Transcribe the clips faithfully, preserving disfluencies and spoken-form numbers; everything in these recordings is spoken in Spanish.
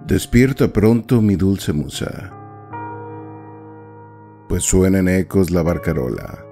Despierta pronto, mi dulce musa, pues suena en ecos la barcarola.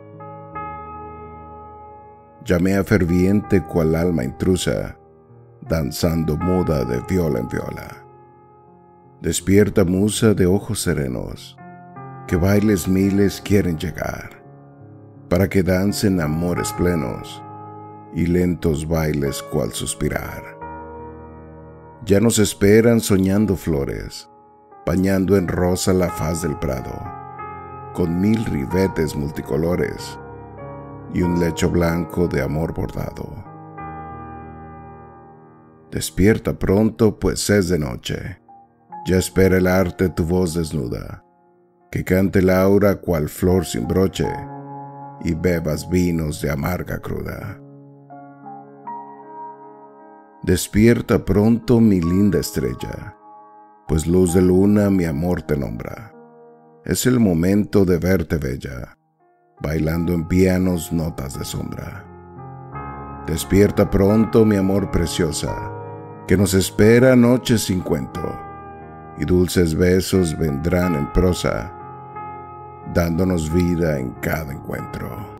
Llamea ferviente cual alma intrusa, danzando muda de viola en viola. Despierta, musa de ojos serenos, que bailes miles quieren llegar, para que dancen amores plenos y lentos bailes cual suspirar. Ya nos esperan soñando flores, bañando en rosa la faz del prado, con mil ribetes multicolores y un lecho blanco de amor bordado. Despierta pronto, pues es de noche, ya espera el arte tu voz desnuda, que cante Laura cual flor sin broche y bebas vinos de amarga cruda. Despierta pronto, mi linda estrella, pues luz de luna mi amor te nombra. Es el momento de verte bella, bailando en pianos notas de sombra. Despierta pronto, mi amor preciosa, que nos espera noches sin cuento, y dulces besos vendrán en prosa, dándonos vida en cada encuentro.